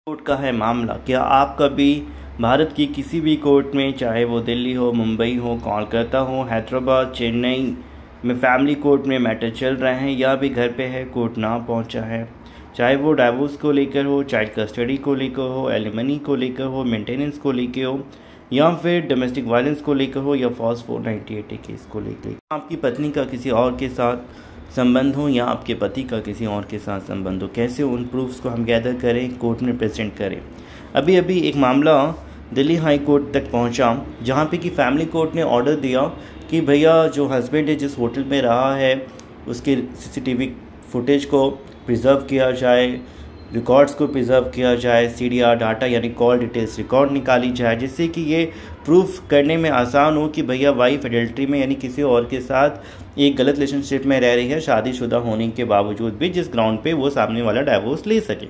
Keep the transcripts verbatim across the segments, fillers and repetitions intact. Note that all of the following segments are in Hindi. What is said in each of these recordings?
कोर्ट का है मामला। क्या आप कभी भारत की किसी भी कोर्ट में, चाहे वो दिल्ली हो, मुंबई हो, कोलकाता हो, हैदराबाद, चेन्नई में फैमिली कोर्ट में मैटर चल रहे हैं या भी घर पे है, कोर्ट ना पहुंचा है, चाहे वो डाइवोर्स को लेकर हो, चाइल्ड कस्टडी को लेकर हो, एलिमनी को लेकर हो, मेंटेनेंस को लेकर हो, या फिर डोमेस्टिक वायलेंस को लेकर हो, या फॉस फोर नाइन्टी एट केस को लेकर, आपकी पत्नी का किसी और के साथ संबंध हो या आपके पति का किसी और के साथ संबंध हो, कैसे उन प्रूफ्स को हम गैदर करें, कोर्ट में प्रेजेंट करें। अभी अभी एक मामला दिल्ली हाई कोर्ट तक पहुंचा, जहां पे कि फैमिली कोर्ट ने ऑर्डर दिया कि भैया जो हस्बैंड है जिस होटल में रहा है उसके सीसीटीवी फुटेज को प्रिजर्व किया जाए, रिकॉर्ड्स को प्रिजर्व किया जाए, सीडीआर डाटा यानी कॉल डिटेल्स रिकॉर्ड निकाली जाए, जिससे कि ये प्रूफ करने में आसान हो कि भैया वाइफ एडल्ट्री में यानी किसी और के साथ एक गलत रिलेशनशिप में रह रही है, शादीशुदा होने के बावजूद भी, जिस ग्राउंड पे वो सामने वाला डाइवोर्स ले सके।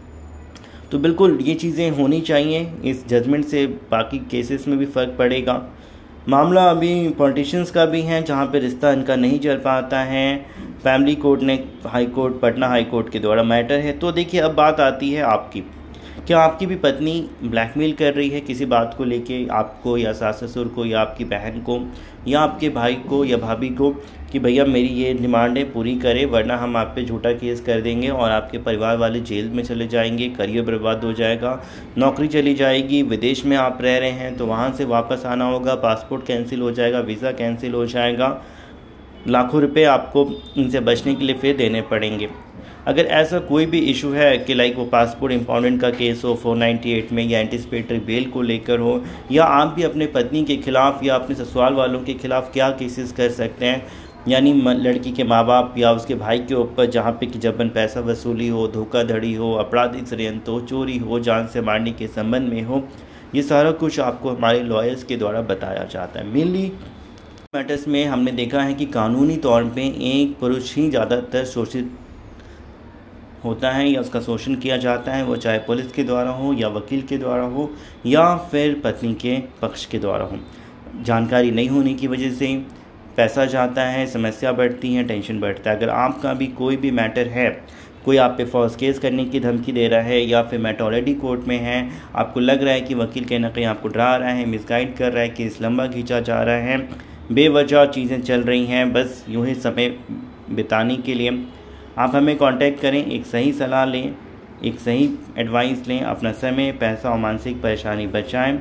तो बिल्कुल ये चीज़ें होनी चाहिए। इस जजमेंट से बाकी केसेस में भी फ़र्क पड़ेगा। मामला अभी पॉलिटिशियंस का भी है, जहाँ पे रिश्ता इनका नहीं चल पाता है। फैमिली कोर्ट ने high court, Patna high court के द्वारा मैटर है। तो देखिए, अब बात आती है आपकी। क्या आपकी भी पत्नी ब्लैकमेल कर रही है किसी बात को लेके, आपको या सास ससुर को या आपकी बहन को या आपके भाई को या भाभी को, कि भैया मेरी ये डिमांड है, पूरी करें वरना हम आप पे झूठा केस कर देंगे और आपके परिवार वाले जेल में चले जाएंगे, करियर बर्बाद हो जाएगा, नौकरी चली जाएगी, विदेश में आप रह रहे हैं तो वहाँ से वापस आना होगा, पासपोर्ट कैंसिल हो जाएगा, वीज़ा कैंसिल हो जाएगा, लाखों रुपए आपको इनसे बचने के लिए फिर देने पड़ेंगे। अगर ऐसा कोई भी इशू है कि लाइक वो पासपोर्ट इम्पाउंडमेंट का केस हो फोर नाइन्टी एट में, या एंटीसिपेटरी बेल को लेकर हो, या आप भी अपने पत्नी के खिलाफ या अपने ससुराल वालों के खिलाफ क्या केसेस कर सकते हैं, यानी लड़की के माँ बाप या उसके भाई के ऊपर जहाँ पे कि जबरन पैसा वसूली हो, धोखाधड़ी हो, आपराधिक षड्यंत्र हो, चोरी हो, जान से मारने के संबंध में हो, ये सारा कुछ आपको हमारे लॉयर्स के द्वारा बताया जाता है। मेनली मैटर्स में हमने देखा है कि कानूनी तौर पे एक पुरुष ही ज़्यादातर शोषित होता है या उसका शोषण किया जाता है, वो चाहे पुलिस के द्वारा हो या वकील के द्वारा हो या फिर पत्नी के पक्ष के द्वारा हो। जानकारी नहीं होने की वजह से पैसा जाता है, समस्या बढ़ती है, टेंशन बढ़ता है। अगर आपका भी कोई भी मैटर है, कोई आप पे फॉल्स केस करने की धमकी दे रहा है या फिर मैटर ऑलरेडी कोर्ट में है, आपको लग रहा है कि वकील कहीं ना कहीं आपको डरा रहा है, मिसगाइड कर रहा है, केस लंबा खींचा जा रहा है, बेवजह चीज़ें चल रही हैं बस यूँ ही समय बिताने के लिए, आप हमें कांटेक्ट करें, एक सही सलाह लें, एक सही एडवाइस लें, अपना समय, पैसा और मानसिक परेशानी बचाएं।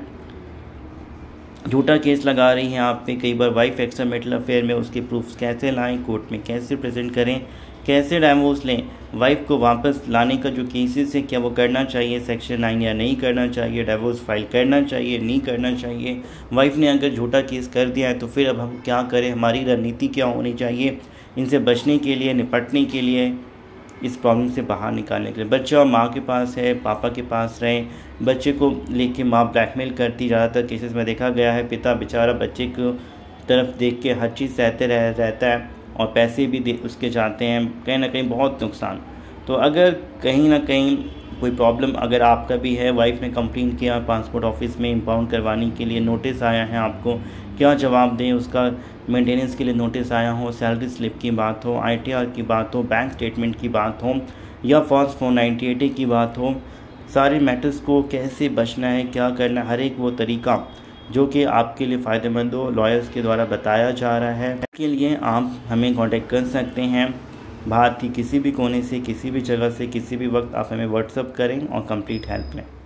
झूठा केस लगा रही हैं आप पे, कई बार वाइफ एक्स्ट्रा मैरिटल अफेयर में, उसके प्रूफ्स कैसे लाएं, कोर्ट में कैसे प्रेजेंट करें, कैसे डाइवोर्स लें, वाइफ को वापस लाने का जो केसेस है, क्या वो करना चाहिए सेक्शन नाइन या नहीं करना चाहिए, डाइवोर्स फाइल करना चाहिए नहीं करना चाहिए, वाइफ ने अगर झूठा केस कर दिया है तो फिर अब हम क्या करें, हमारी रणनीति क्या होनी चाहिए इनसे बचने के लिए, निपटने के लिए, इस प्रॉब्लम से बाहर निकालने के लिए। बच्चा माँ के पास है, पापा के पास रहे, बच्चे को लेके माँ ब्लैकमेल करती, ज़्यादातर केसेस में देखा गया है। पिता बेचारा बच्चे को तरफ देख के हर चीज़ सहते रह रहता है और पैसे भी दे उसके जाते हैं, कहीं ना कहीं बहुत नुकसान। तो अगर कहीं ना कहीं कोई प्रॉब्लम अगर आपका भी है, वाइफ ने कंप्लेन किया पासपोर्ट ऑफिस में इम्पाउंड करवाने के लिए, नोटिस आया है, आपको क्या जवाब दें, उसका मेंटेनेंस के लिए नोटिस आया हो, सैलरी स्लिप की बात हो, आईटीआर की बात हो, बैंक स्टेटमेंट की बात हो, या फॉस फोर नाइन्टी एट की बात हो, सारे मैटर्स को कैसे बचना है, क्या करना है, हर एक वो तरीका जो कि आपके लिए फ़ायदेमंद हो, लॉयर्स के द्वारा बताया जा रहा है। इसके लिए आप हमें कांटेक्ट कर सकते हैं। भारत की किसी भी कोने से, किसी भी जगह से, किसी भी वक्त आप हमें व्हाट्सअप करें और कंप्लीट हेल्प लें।